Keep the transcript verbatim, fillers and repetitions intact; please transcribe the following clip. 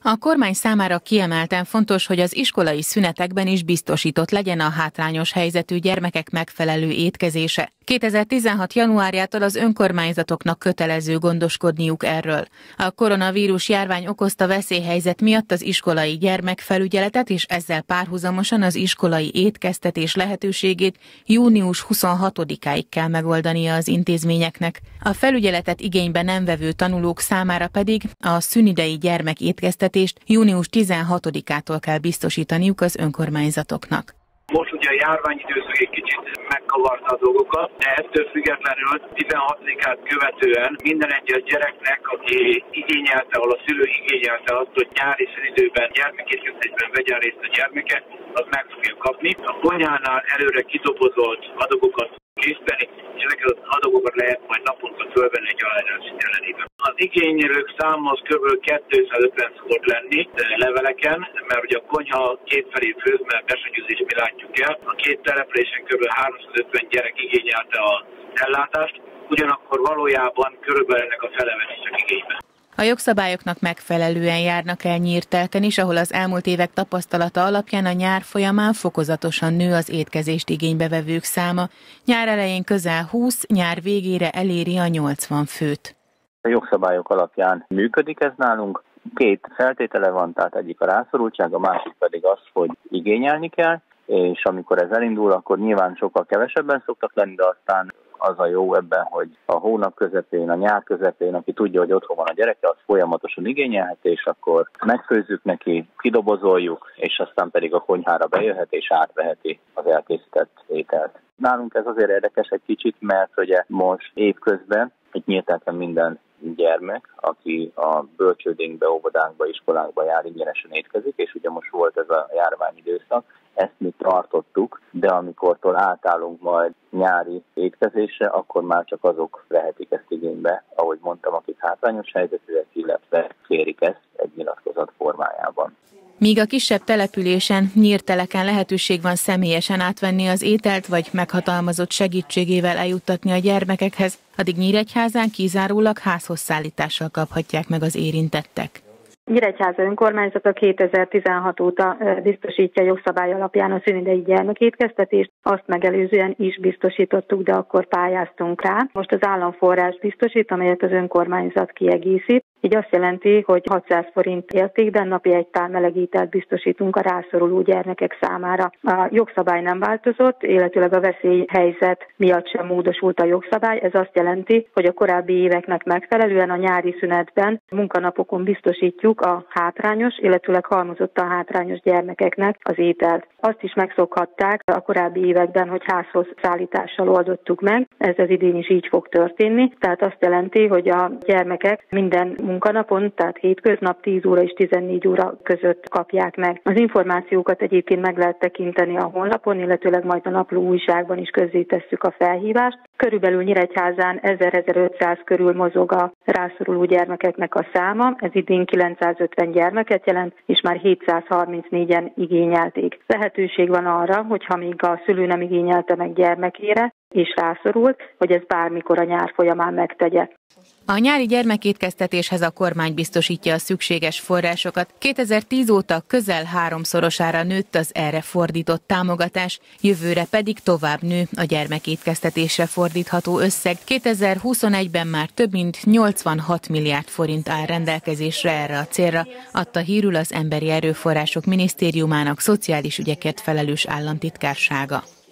A kormány számára kiemelten fontos, hogy az iskolai szünetekben is biztosított legyen a hátrányos helyzetű gyermekek megfelelő étkezése. kétezer-tizenhat januárjától az önkormányzatoknak kötelező gondoskodniuk erről. A koronavírus járvány okozta veszélyhelyzet miatt az iskolai gyermekfelügyeletet és ezzel párhuzamosan az iskolai étkeztetés lehetőségét június huszonhatodikáig kell megoldania az intézményeknek. A felügyeletet igénybe nem vevő tanulók számára pedig a szünidei gyermekétkeztetést június tizenhatodikától kell biztosítaniuk az önkormányzatoknak. Most ugye a járványidőszak egy kicsit megkavarta a dolgokat, de ettől függetlenül tizenhatodikát követően minden egyes gyereknek, aki igényelte, ahol a szülő igényelte azt, hogy nyári szünidőben gyermekétkeztetésben vegyen részt a gyermeke, az meg fogja kapni. A konyhánál előre kidobozolt adagokat készíteni, és ezeket az adagokat lehet majd naponta fölvenni egy aláírás ellenében. Az igényelők száma az kb. kétszázötven szokott lenni leveleken, mert ugye a konyha kétfelé főz, mert besegyőzést mi látjuk el. A két településen kb. háromszázötven gyerek igényelte az ellátást, ugyanakkor valójában körülbelül ennek a fele veszi csak igénybe. A jogszabályoknak megfelelően járnak el Nyírtelken is, ahol az elmúlt évek tapasztalata alapján a nyár folyamán fokozatosan nő az étkezést igénybevevők száma. Nyár elején közel húsz, nyár végére eléri a nyolcvan főt. A jogszabályok alapján működik ez nálunk. Két feltétele van, tehát egyik a rászorultság, a másik pedig az, hogy igényelni kell, és amikor ez elindul, akkor nyilván sokkal kevesebben szoktak lenni, de aztán az a jó ebben, hogy a hónap közepén, a nyár közepén, aki tudja, hogy otthon van a gyereke, az folyamatosan igényelheti, és akkor megfőzzük neki, kidobozoljuk, és aztán pedig a konyhára bejöhet, és átveheti az elkészített ételt. Nálunk ez azért érdekes egy kicsit, mert ugye most évközben itt Nyírtelken minden gyermek, aki a bölcsődénkbe, óvodánkba, iskolánkba jár, ingyenesen étkezik, és ugye most volt ez a járványidőszak, ezt mi tartottuk, de amikortól átállunk majd nyári étkezésre, akkor már csak azok vehetik ezt igénybe, ahogy mondtam, akik hátrányos helyzetűek, illetve kérik ezt egy nyilatkozat formájában. Míg a kisebb településen, Nyírteleken lehetőség van személyesen átvenni az ételt, vagy meghatalmazott segítségével eljuttatni a gyermekekhez, addig Nyíregyházán kizárólag házhoz szállítással kaphatják meg az érintettek. Nyíregyháza önkormányzata kétezer-tizenhat óta biztosítja jogszabály alapján a szünidei gyermekétkeztetést, azt megelőzően is biztosítottuk, de akkor pályáztunk rá. Most az államforrás biztosít, amelyet az önkormányzat kiegészít. Így azt jelenti, hogy hatszáz forint értékben napi egy tál meleg ételt biztosítunk a rászoruló gyermekek számára. A jogszabály nem változott, illetőleg a veszélyhelyzet miatt sem módosult a jogszabály. Ez azt jelenti, hogy a korábbi éveknek megfelelően a nyári szünetben munkanapokon biztosítjuk a hátrányos, illetőleg halmozottan hátrányos gyermekeknek az ételt. Azt is megszokhatták a korábbi években, hogy házhoz szállítással oldottuk meg. Ez az idén is így fog történni. Tehát azt jelenti, hogy a gyermekek minden munkanapon, tehát hétköznap tíz óra és tizennégy óra között kapják meg. Az információkat egyébként meg lehet tekinteni a honlapon, illetőleg majd a napló újságban is közzétesszük a felhívást. Körülbelül Nyíregyházán ezer-ezerötszáz körül mozog a rászoruló gyermekeknek a száma, ez idén kilencszázötven gyermeket jelent, és már hétszázharmincnégyen igényelték. Lehetőség van arra, hogyha még a szülő nem igényelte meg gyermekére, és rászorult, hogy ez bármikor a nyár folyamán megtegye. A nyári gyermekétkeztetéshez a kormány biztosítja a szükséges forrásokat. kétezer-tíz óta közel háromszorosára nőtt az erre fordított támogatás, jövőre pedig tovább nő a gyermekétkeztetésre fordítható összeg. kétezer-huszonegyben már több mint nyolcvanhat milliárd forint áll rendelkezésre erre a célra, adta hírül az Emberi Erőforrások Minisztériumának szociális ügyekért felelős államtitkársága.